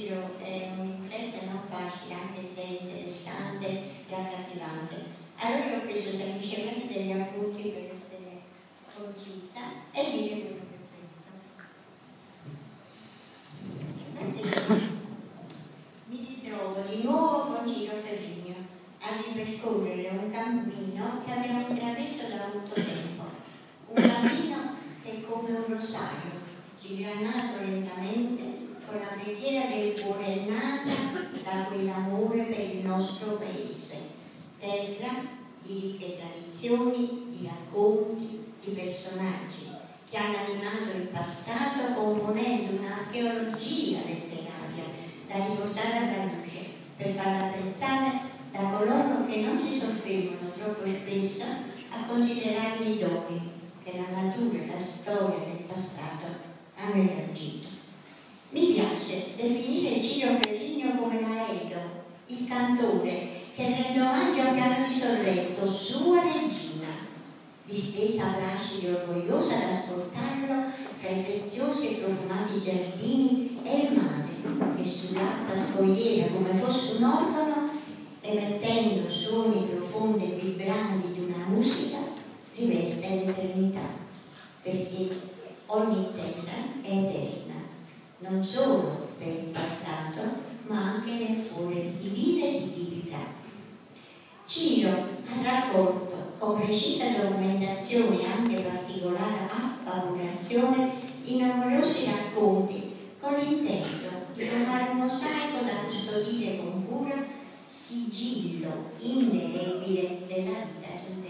Ciro è un'impresa non facile, anche se interessante e accattivante. Allora io ho preso semplicemente degli appunti per essere concisa e dire quello che penso. Mi ritrovo di nuovo con Ciro Ferrigno a ripercorrere un cammino che abbiamo intrapreso da molto tempo, un cammino che è come un rosario, giranato lentamente con la preghiera del cuore nata da quell'amore per il nostro paese, terra di ricche tradizioni, di racconti, di personaggi che hanno animato il passato componendo un'archeologia letteraria da riportare alla luce per farla apprezzare da coloro che non si soffermano troppo spesso a considerarli i doni che la natura e la storia del passato hanno elargito. Mi piace definire Ciro Ferrigno come l'aedo, il cantore che rende omaggio a Piano di Sorrento, sua regina, distesa placida e orgogliosa ad ascoltarlo fra i preziosi e profumati giardini e il mare che sull'alta scogliera come fosse un organo, emettendo suoni profondi e vibranti di una musica, riveste l'eternità, perché ogni terra è eterna, non solo per il passato, ma anche nel cuore di chi vive e di chi vivrà. Ciro ha raccolto con precisa documentazione e anche particolare affabulazione i numerosi racconti con l'intento di formare un mosaico da custodire con cura, sigillo indelebile della vita di un